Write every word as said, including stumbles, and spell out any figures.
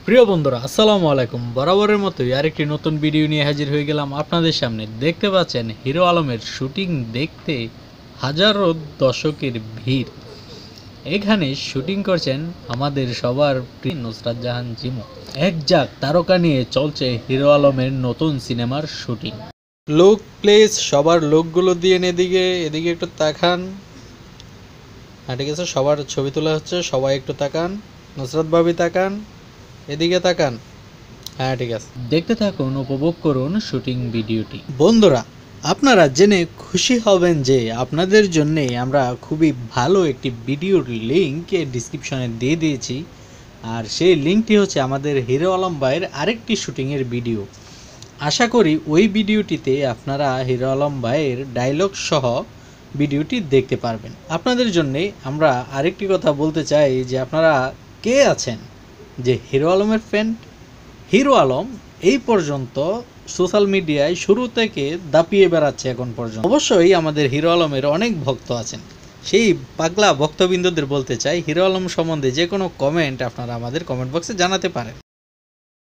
প্রিয় বন্ধুরা আসসালামু আলাইকুম। বরাবরের মতোই আরেকটি নতুন ভিডিও নিয়ে হাজির হয়ে গেলাম আপনাদের সামনে। দেখতে পাচ্ছেন হিরো আলমের শুটিং দেখতে হাজারো দর্শকের ভিড়। এখানে শুটিং করছেন আমাদের সবার প্রিয় নুসরাত জাহান জিমু। এক যাক তারকা নিয়ে চলছে হিরো আলমের নতুন সিনেমার শুটিং। লুক প্লেস সবার লুকগুলো দিয়ে এদিকে এদিকে একটু তাকান। হ্যাঁ ঠিক আছে, সবার ছবি তোলা হচ্ছে, সবাই একটু তাকান। নুসরাত ভাবি তাকান, এদিকে তাকান। হ্যাঁ ঠিক আছে, দেখতে থাকুন, উপভোগ করুন শুটিং ভিডিওটি। বন্ধুরা আপনারা জেনে খুশি হবেন যে আপনাদের জন্যে আমরা খুবই ভালো একটি ভিডিওর লিঙ্ক ডিসক্রিপশনে দিয়ে দিয়েছি। আর সেই লিঙ্কটি হচ্ছে আমাদের হিরো আলম ভাইয়ের আরেকটি শুটিংয়ের ভিডিও। আশা করি ওই ভিডিওটিতে আপনারা হিরো আলম ভাইয়ের ডায়লগ সহ ভিডিওটি দেখতে পারবেন। আপনাদের জন্যে আমরা আরেকটি কথা বলতে চাই যে আপনারা কে আছেন যে হিরো আলমের ফ্যান। হিরো আলম এই পর্যন্ত সোশ্যাল মিডিয়ায় শুরু থেকে দাপিয়ে বেড়াচ্ছে এখন পর্যন্ত। অবশ্যই আমাদের হিরো আলমের অনেক ভক্ত আছেন, সেই পাগলা ভক্তবৃন্দদের বলতে চাই হিরো আলম সম্বন্ধে যে কোনো কমেন্ট আপনারা আমাদের কমেন্ট বক্সে জানাতে পারেন।